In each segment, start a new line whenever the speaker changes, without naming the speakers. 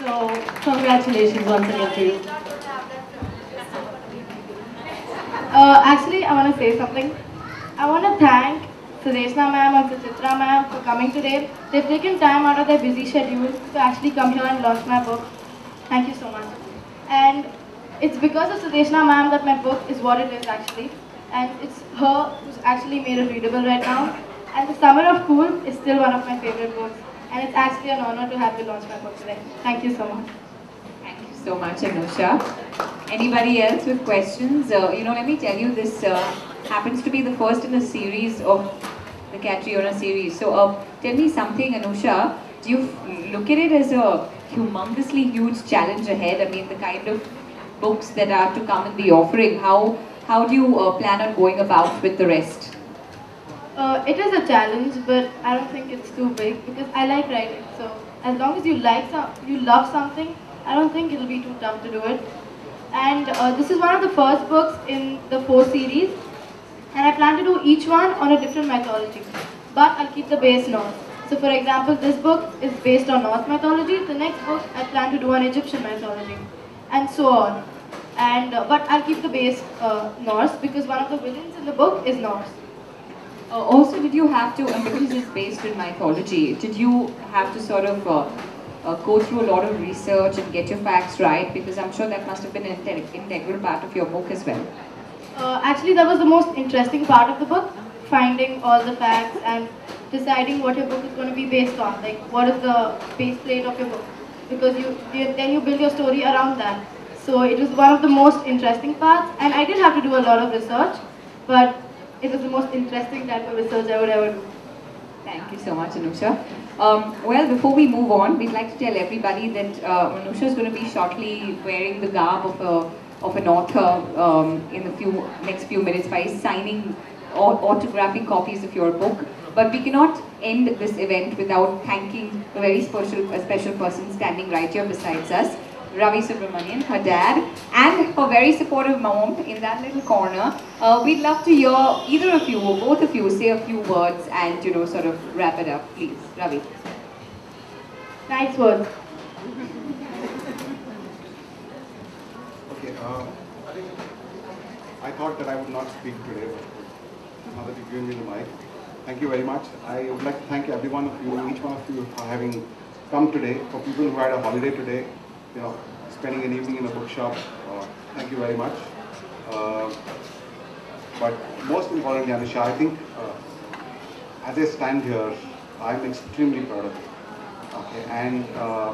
So, congratulations once again to you. Actually, I want to say something. I want to thank Sudeshna ma'am and Suchitra ma'am for coming today. They've taken time out of their busy schedule to actually come here and launch my book. Thank you so much. And it's because of Sudeshna ma'am that my book is what it is actually. And it's her who's actually made it readable right now. And The Summer of Cool is still one of my favorite books. And it's actually an honor to have you launch my book today. Thank you so much.
Thank you so much, Anusha. Anybody else with questions? Let me tell you, this happens to be the first in a series of the Catriona series. So, tell me something, Anusha. Do you look at it as a humongously huge challenge ahead? I mean, the kind of books that are to come in the offering. How do you plan on going about with the rest?
It is a challenge, but I don't think it's too big because I like writing. So as long as you love something, I don't think it'll be too tough to do it. And this is one of the first books in the 4 series, and I plan to do each one on a different mythology. But I'll keep the base Norse. So for example, this book is based on Norse mythology. The next book I plan to do on Egyptian mythology, and so on. And but I'll keep the base Norse because one of the villains in the book is Norse.
Also, did you have to, because it's based in mythology, did you have to sort of go through a lot of research and get your facts right? Because I'm sure that must have been an integral part of your book as well.
Actually, that was the most interesting part of the book, finding all the facts and deciding what your book is going to be based on. Like, what is the base plate of your book? Because then you build your story around that. So it was one of the most interesting parts, and I did have to do a lot of research, but it was the most interesting type of research I would ever do.
Thank you so much, Anusha. Well, before we move on, we'd like to tell everybody that Anusha is going to be shortly wearing the garb of an author in the next few minutes by signing or autographing copies of your book. But we cannot end this event without thanking a very special person standing right here besides us, Ravi Subramanian, her dad, and her very supportive mom in that little corner. We'd love to hear either of you or both of you say a few words and, sort of wrap it up, please. Ravi.
Nice words.
Okay, I thought that I would not speak today, but now that you've given me the mic, thank you very much. I would like to thank every one of you, each one of you for having come today. For people who had a holiday today, spending an evening in a bookshop, thank you very much. But most importantly, Anusha, I think as I stand here, I'm extremely proud of you. Okay, and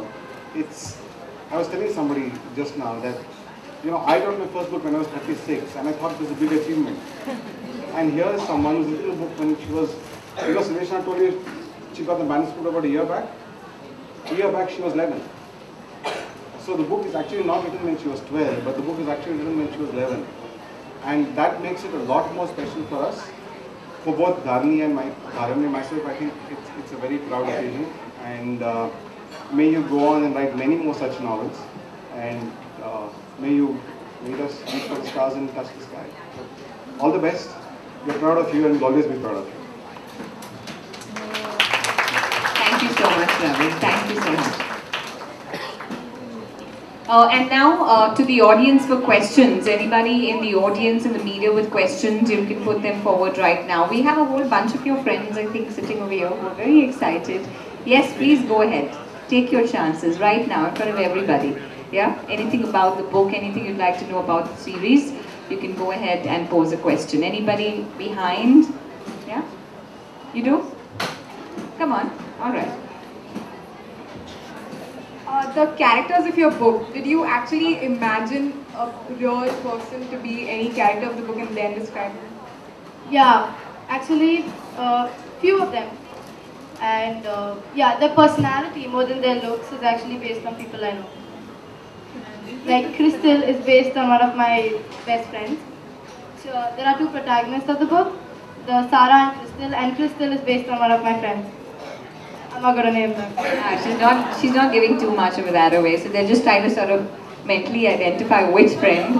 I was telling somebody just now that, I wrote my first book when I was 36, and I thought it was a big achievement. And here is someone whose little book when she was, Sudeshna told you she got the manuscript about a year back. A year back she was 11. So the book is actually not written when she was 12, but the book is actually written when she was 11. And that makes it a lot more special for us. For both Dharani and myself, I think it's a very proud occasion. And may you go on and write many more such novels. And may you meet us, reach for the stars and touch the sky. So, all the best. We're proud of you and we'll always be proud of you.
Thank you so much, Ravi. Thank you so much. And now to the audience for questions. Anybody in the audience, in the media with questions, you can put them forward right now. We have a whole bunch of your friends, I think, sitting over here who are very excited. Yes, please go ahead. Take your chances right now in front of everybody. Yeah? Anything about the book, anything you'd like to know about the series, you can go ahead and pose a question. Anybody behind? Yeah? You do? Come on. All right.
The characters of your book, did you actually imagine a real person to be any character of the book and then describe them?
Yeah, actually, few of them. And their personality more than their looks is actually based on people I know. Like Crystal is based on one of my best friends. So there are 2 protagonists of the book, the Sarah and Crystal is based on one of my friends. I'm not gonna name them.
She's not giving too much of that away, so they're just trying to sort of mentally identify which friend.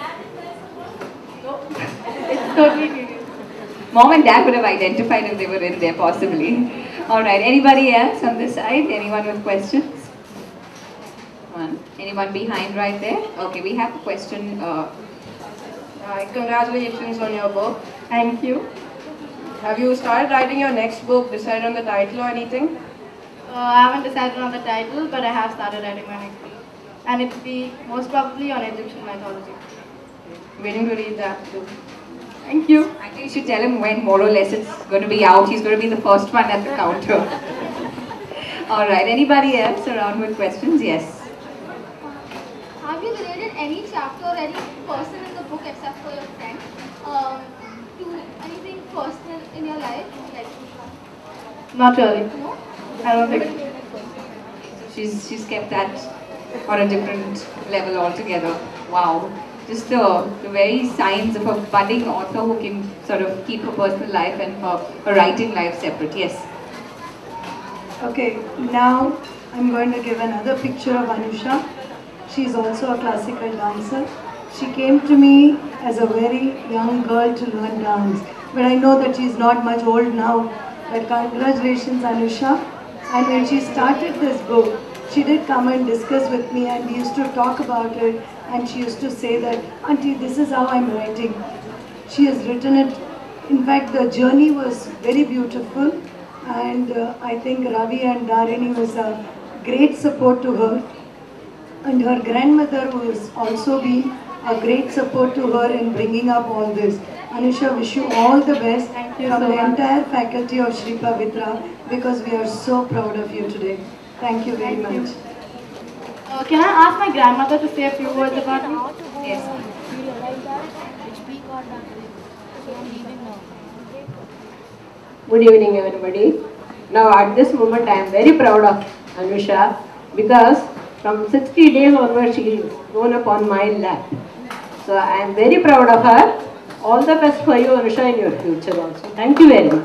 No, it's totally serious.
Mom and Dad would have identified if they were in there, possibly. All right, anybody else on this side? Anyone with questions? one. Anyone behind right there? Okay, we have a question.
Congratulations on your book.
Thank you.
Have you started writing your next book, decided on the title or anything?
I haven't decided on the title, but I have started writing my next book. And it will be most probably on Egyptian mythology.
Waiting to read that too.
Thank you.
I think you should tell him when more or less it's going to be out. He's going to be the first one at the counter. Alright, anybody else around with questions? Yes.
Have you related any chapter or any person in the book except for your friend to anything personal in your life? Like,
Not really.
no?
I don't think so.
She's kept that on a different level altogether. Wow. Just the very signs of a budding author who can sort of keep her personal life and her writing life separate. Yes.
Okay, now I'm going to give another picture of Anusha. She's also a classical dancer. She came to me as a very young girl to learn dance. But I know that she's not much old now. But congratulations, Anusha. And when she started this book, she did come and discuss with me and we used to talk about it. And she used to say that, Auntie, this is how I'm writing. She has written it. In fact, the journey was very beautiful. And I think Ravi and Dharini was a great support to her. And her grandmother who has also been a great support to her in bringing up all this. Anusha, wish you all the best from the entire faculty of Shri Pavitra because we are so proud of you today. Thank you very much.
Can I ask my grandmother to say a few words about me?
Yes.
Good evening, everybody. Now, at this moment, I am very proud of Anusha because from 60 days onwards, she is grown up on my lap. So, I am very proud of her. All the best for you, Anusha, in your future also. Thank you very much.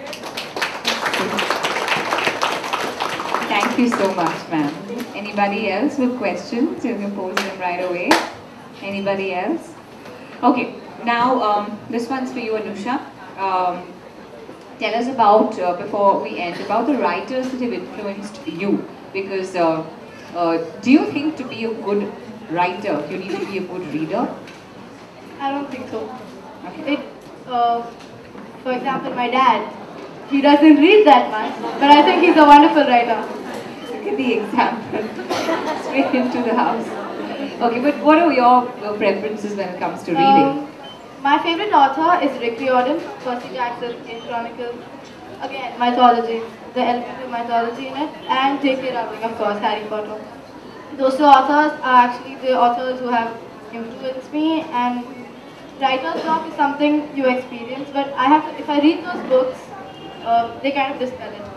Thank you so much, ma'am. Anybody else with questions? You can pose them right away. Anybody else? Okay, now this one's for you, Anusha. Tell us about, before we end, about the writers that have influenced you. Because do you think to be a good writer, you need to be a good reader?
I don't think so.
Okay.
For example, my dad, he doesn't read that much, but I think he's a wonderful writer.
Look at the example. Straight into the house. Okay, but what are your preferences when it comes to reading?
My favorite author is Rick Riordan, Percy Jackson in Chronicles. Again, mythology, the element of mythology in it, and J.K. Rowling, of course, Harry Potter. Those two authors are actually the authors who have influenced me, and writer's block is something you experience, but I have to, if I read those books, they kind of dispel it.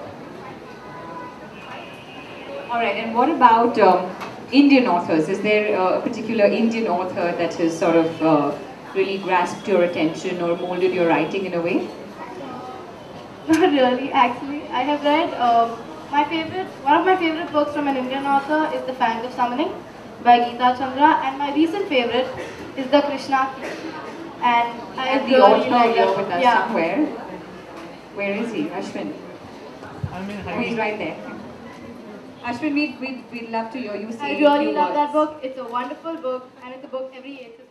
Alright, and what about Indian authors? Is there a particular Indian author that has sort of really grasped your attention or molded your writing in a way?
Not really, actually. I have read one of my favorite books from an Indian author is The Fang of Summoning by Geeta Chandra, and my recent favorite is The Krishna Key. And I
The
really
author
like
here
that.
with us
Yeah.
somewhere. Where is he? Ashwin? Oh, he's right there. Ashwin, we'd love to hear you say
I
a few
really love
words.
that book. It's a wonderful book, and it's a book every 8th